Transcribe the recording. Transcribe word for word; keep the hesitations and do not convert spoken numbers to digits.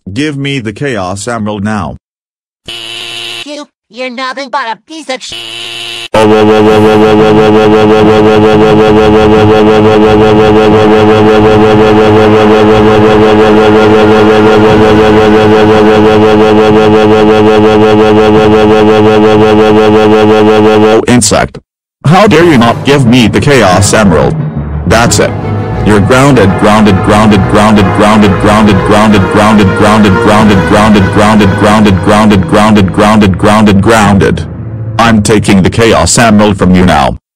Give me the Chaos Emerald now. You, you're nothing but a piece of sh**. Oh, insect. How dare you not give me the Chaos Emerald? That's it. You're grounded, grounded, grounded, grounded, grounded, grounded, grounded, grounded, grounded, grounded, grounded, grounded, grounded, grounded, grounded, grounded, grounded, grounded. I'm taking the Chaos Emerald from you now.